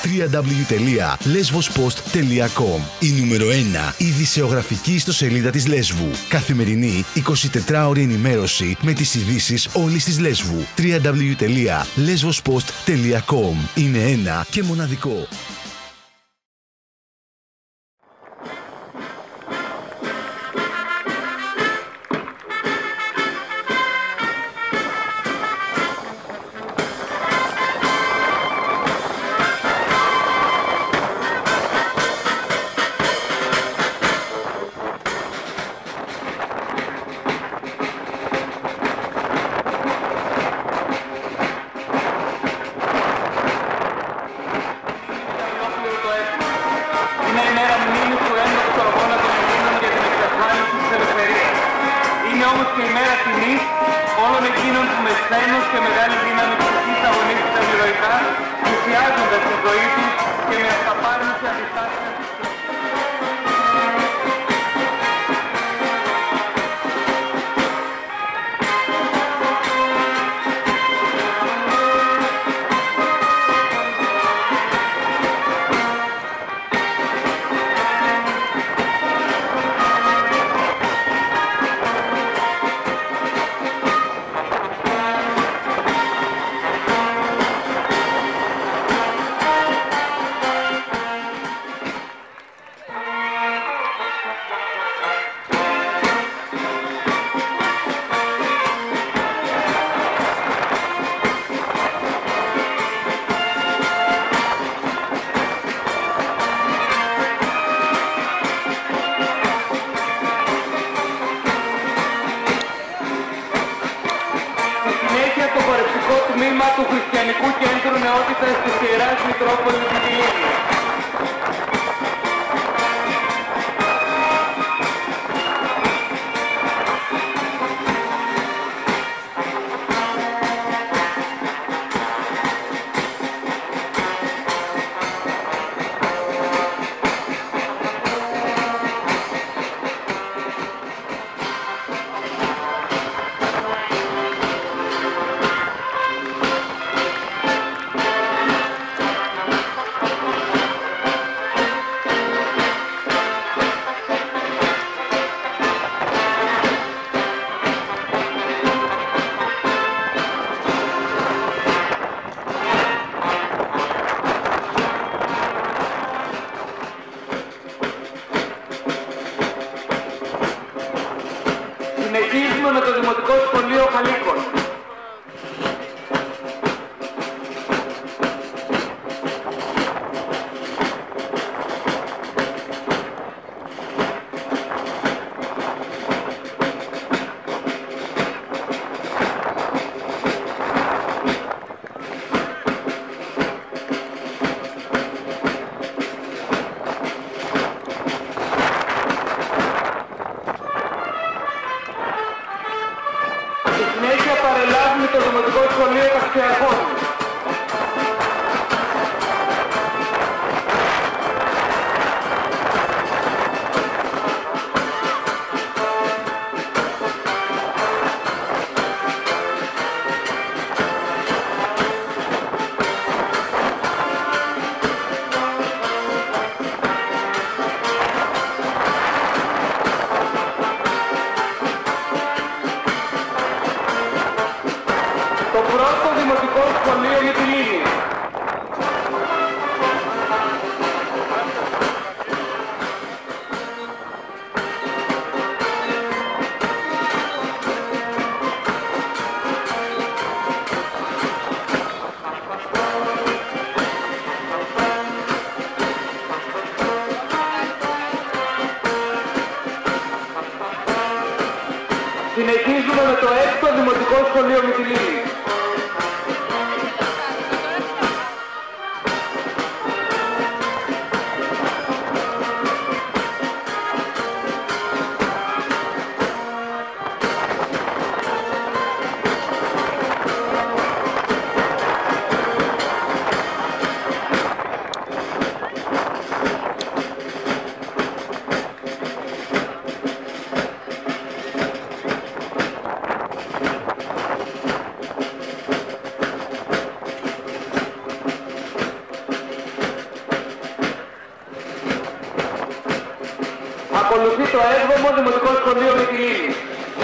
www.lesvospost.com. Η νούμερο 1 ειδησεογραφική ιστοσελίδα της Λέσβου. Καθημερινή 24ωρη ενημέρωση με τις ειδήσεις όλης της Λέσβου. www.lesvospost.com. Είναι ένα και μοναδικό. Είναι η μέρα μνήμης του ένδοξου αγώνα των Ελλήνων για την εξασφάλιση της ελευθερίας. Είναι όμως και η μέρα τιμής όλων εκείνων που με σθένος και μεγάλη δύναμη ψυχής αγωνίστηκαν ηρωικά, θυσιάζοντας τη ζωή τους και με αυταπάρνηση αντιστάθηκαν τις τμήμα του Χριστιανικού Κέντρου Νεότητας της Ιεράς Μητρόπολης Μυτιλήνης. Ακολουθεί το 7ο Δημοτικό Σχολείο Μυτιλήνης.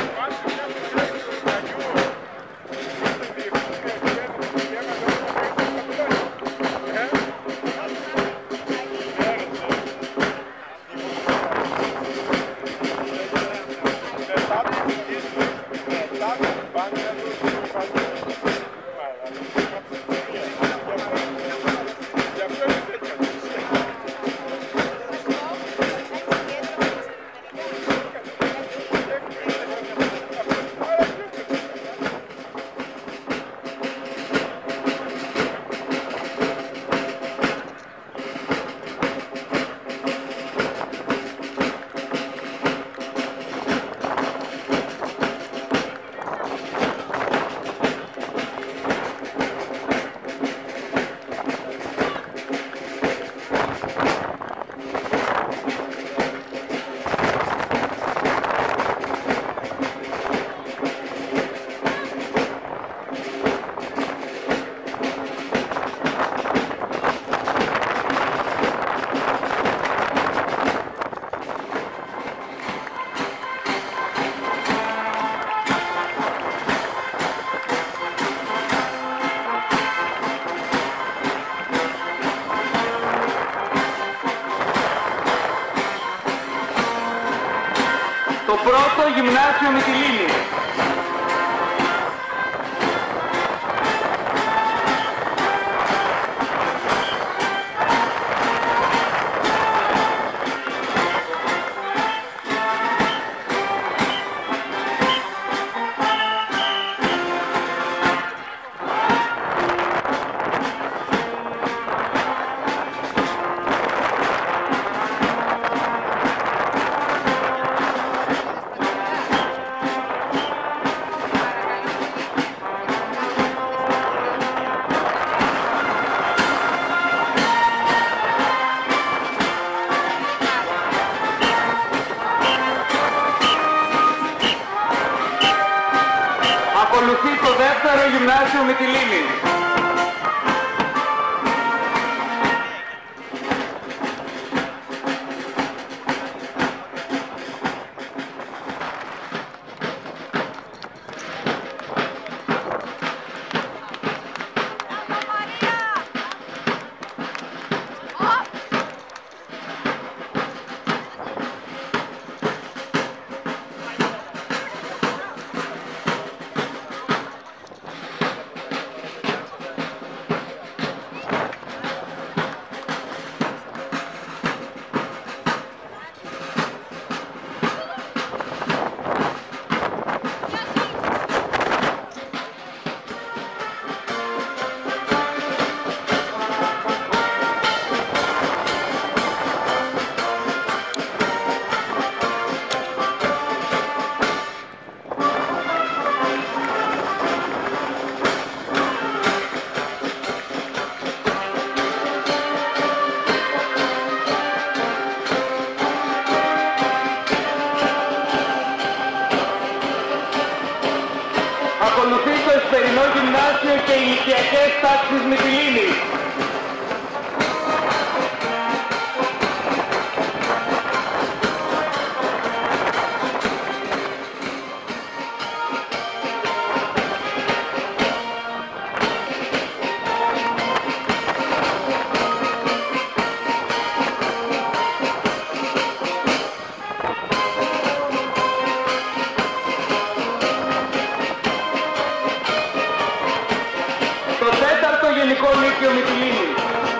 Το πρώτο Γυμνάσιο Μυτιλήνης. Ακολουθεί το δεύτερο Γυμνάσιο Μυτιλήνης. Ακολουθεί το Εσπερινό Γυμνάσιο και οι ηλικιακές τάξεις Μυτιλήνης. Γενικό Λύκειο Μυτιλήνης.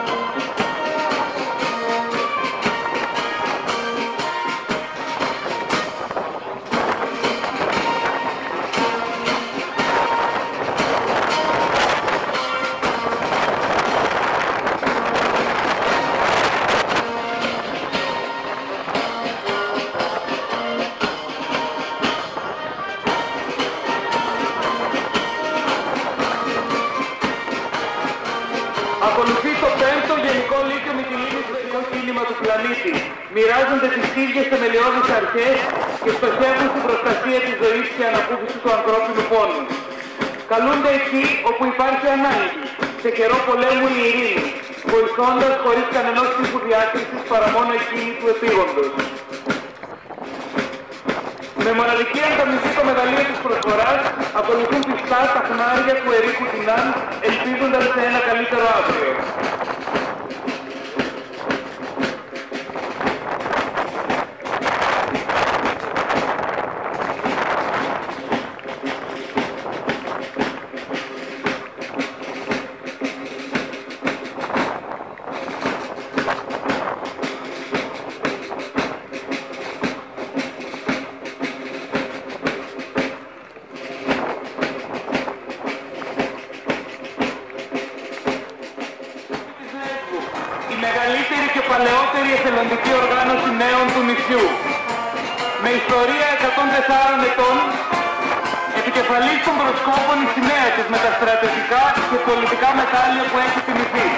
Ακολουθεί το 5ο Γενικό Λύκειο Μυτιλήνης στο κίνημα του πλανήτη. Μοιράζονται τις ίδιες θεμελιώδεις αρχές και στοχεύουν στην προστασία της ζωής και ανακούφιση του ανθρώπινου πόνου. Καλούνται εκεί όπου υπάρχει ανάγκη, σε καιρό πολέμου η ειρήνη, βοηθώντας χωρίς κανενός τύπου διάκρισης παρά μόνο εκείνη του επίγοντος. Με μοναδική ανταμοιβή το μεταλλείο της προσφοράς ακολουθούν πιστά τα χνάρια που ερήχουν την ΑΝ, ελπίζοντας σε ένα καλύτερο αύριο. Η μεγαλύτερη και παλαιότερη εθελοντική οργάνωση νέων του νησιού. Με ιστορία 104 ετών, επικεφαλής των προσκόπων η σημαία της με τα στρατιωτικά και πολιτικά μετάλλια που έχει τιμηθεί.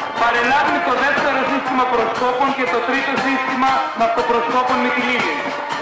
Παρελάβει το δεύτερο σύστημα προσκόπων και το τρίτο σύστημα ναυτοπροσκόπων Μυτιλήνης.